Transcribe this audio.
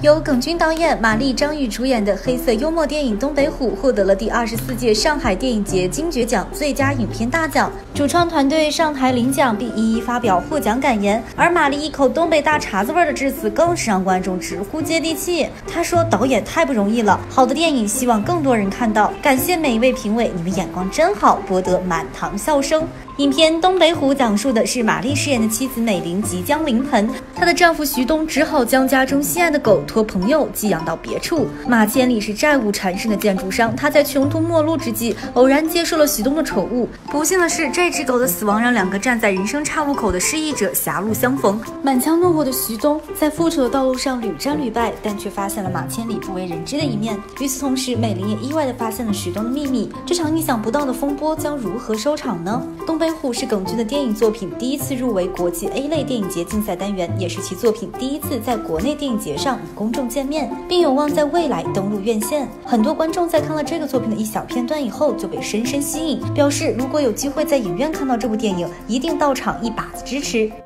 由耿军导演、马丽、张宇主演的黑色幽默电影《东北虎》获得了第24届上海电影节金爵奖最佳影片大奖。主创团队上台领奖，并一一发表获奖感言。而马丽一口东北大碴子味的致辞，更是让观众直呼接地气。他说：“导演太不容易了，好的电影希望更多人看到。感谢每一位评委，你们眼光真好，博得满堂笑声。”影片《东北虎》讲述的是马丽饰演的妻子美玲即将临盆，她的丈夫徐东只好将家中心爱的狗托朋友寄养到别处。马千里是债务缠身的建筑商，他在穷途末路之际，偶然接受了徐东的宠物。不幸的是，这只狗的死亡让两个站在人生岔路口的失意者狭路相逢。满腔怒火的徐东在复仇的道路上屡战屡败，但却发现了马千里不为人知的一面。与此同时，美玲也意外地发现了徐东的秘密。这场意想不到的风波将如何收场呢？东北虎是耿军的电影作品，第一次入围国际 A 类电影节竞赛单元，也是其作品第一次在国内电影节上与公众见面，并有望在未来登陆院线。很多观众在看了这个作品的一小片段以后，就被深深吸引，表示如果有机会在影院看到这部电影，一定到场一把子支持。